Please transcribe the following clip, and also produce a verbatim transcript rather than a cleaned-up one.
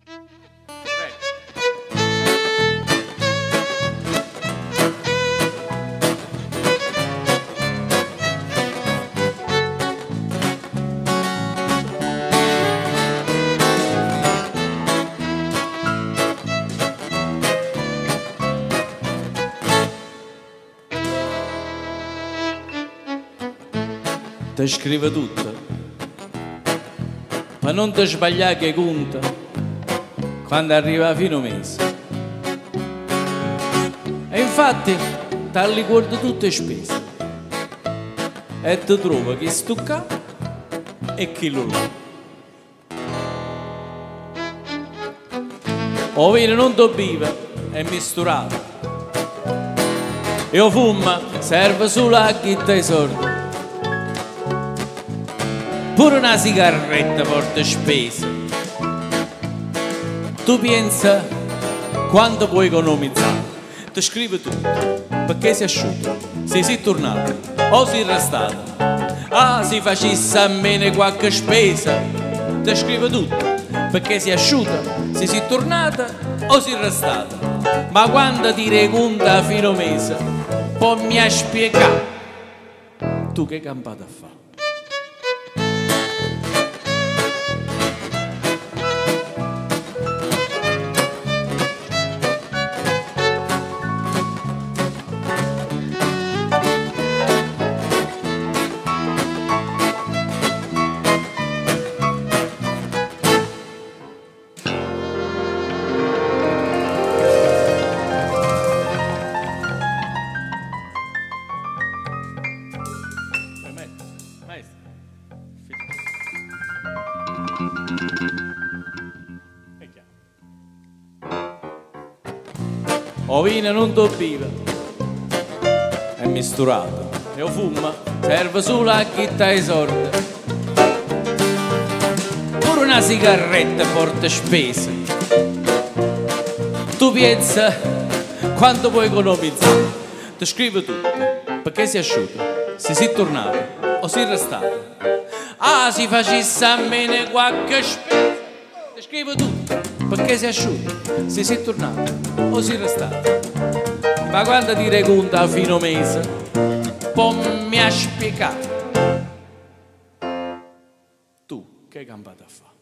Ti scrive tutto ma non ti sbagliare che conta quando arriva a fine mese, e infatti ti ricordo tutte le spese e ti trovi chi stucca e chi lo là. O vino non ti vive è misturato e o fuma serve solo a chi ti soldi. Pure una sigaretta porta spese. Tu pensa quanto puoi economizzare. Ti scrive tutto perché sei asciutto, se sei tornato o sei restato. Ah, si facesse a meno qualche spesa. Ti scrive tutto perché sei asciutto, se sei tornata o sei restata. Ma quando ti reconta a fine mese poi mi ha spiegato tu che campata a fare. O vino non ti vive è misturato e o fuma serve solo a chi ti ha soldi. Pure una sigaretta porta spese. Tu pensa quanto puoi economizzare. Ti scrive tutto perché sei asciutto, se sei tornato o sei restato. Ah, si facesse a meno qualche spesa. Ti scrive tutto perché sei asciutto, se sei tornato o sei restato. Ma quando ti reconta a fine mese poi mi ha spiegato tu che campata a fare.